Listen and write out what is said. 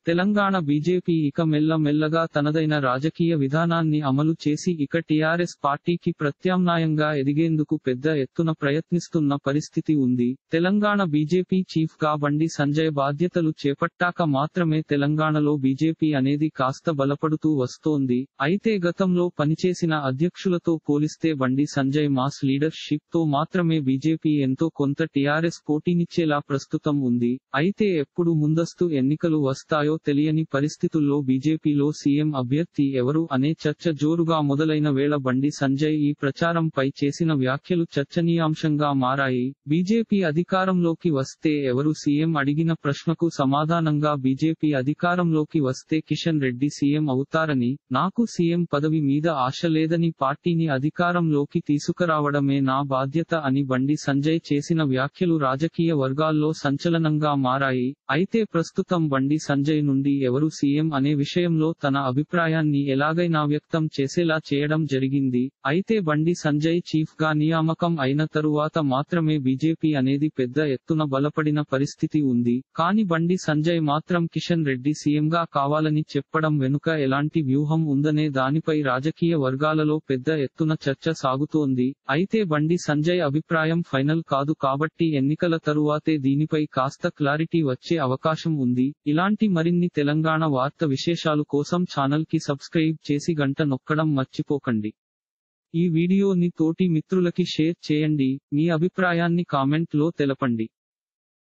Telangana BJP ఇక మెల్లమెల్లగా తనదైన రాజకీయ విధానాన్ని అమలు చేసి ఇక టీఆర్ఎస్ పార్టీకి ప్రత్యామ్నాయంగా ఎదిగేందుకు పెద్ద ఎత్తున ప్రయత్నిస్తున్న పరిస్థితి ఉంది. తెలంగాణ బీజేపీ చీఫ్ గా బండి సంజయ్ బాధ్యతలు చేపట్టాక మాత్రమే తెలంగాణలో బీజేపీ అనేది కాస్త బలపడుతూ వస్తోంది. అయితే గతంలో పనిచేసిన అధ్యక్షులతో పోలిస్తే బండి సంజయ్ మాస్ లీడర్షిప్ తో మాత్రమే బీజేపీ ఎంతో కొంత టీఆర్ఎస్ పోటీనిచ్చేలా ప్రస్తుతం ఉంది. అయితే ఎప్పుడు ముందస్తు ఎన్నికలు వస్తాయో తెలియని పరిస్థితుల్లో బీజేపీలో సీఎం అభ్యర్థి ఎవరు అనే చర్చ జోరుగా మొదలైన వేళ బండి సంజయ్ ఈ ప్రచారంపై చేసిన వ్యాఖ్యలు చర్చనీయాంశంగా మారాయి. బీజేపీ అధికారంలోకి వస్తే ఎవరు సీఎం అడిగిన ప్రశ్నకు సమాధానంగా బీజేపీ అధికారంలోకి వస్తే కిషన్ రెడ్డి సీఎం అవుతారని, నాకు సీఎం పదవి మీద ఆశ లేదని పార్టీని అధికారంలోకి తీసుకురావడమే నా బాధ్యత అని బండి సంజయ్ చేసిన వ్యాఖ్యలు రాజకీయ వర్గాల్లో సంచలనంగా మారాయి. అయితే ప్రస్తుతం బండి సంజయ్ నుండి ఎవరు సీఎం అనే విషయంలో తన అభిప్రాయాన్ని ఎలాగైనా వ్యక్తం చేసేలా చేయడం జరిగింది. అయితే బండి సంజయ్ చీఫ్ గా నియామకం అయిన తరువాత మాత్రమే బీజేపీ అనేది పెద్ద ఎత్తున బలపడిన పరిస్థితి ఉంది. కానీ బండి సంజయ్ మాత్రం కిషన్ రెడ్డి సీఎంగా కావాలని చెప్పడం వెనుక ఎలాంటి వ్యూహం ఉందనే దానిపై రాజకీయ వర్గాలలో పెద్ద ఎత్తున చర్చ సాగుతోంది. అయితే బండి సంజయ్ అభిప్రాయం ఫైనల్ కాదు కాబట్టి ఎన్నికల తరువాతే దీనిపై కాస్త క్లారిటీ వచ్చే అవకాశం ఉంది. ఇలాంటి మరిన్ని తెలంగాణ వార్త విశేషాలు కోసం ఛానల్ కి సబ్స్క్రైబ్ చేసి గంట నొక్కడం మర్చిపోకండి. ఈ వీడియోని తోటి మిత్రులకి షేర్ చేయండి. మీ అభిప్రాయాన్ని కామెంట్ లో తెలపండి.